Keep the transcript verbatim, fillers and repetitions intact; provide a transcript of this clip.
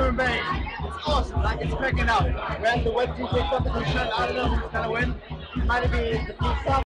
Byron Bay. It's awesome. Like it's cracking out. We're at the Web two K Cup and we shut out of them. Who's gonna win? Might be the Pizza.